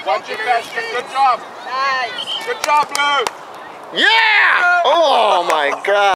Watch your basket. Good job. Nice. Good job, Blue. Yeah! Oh my God.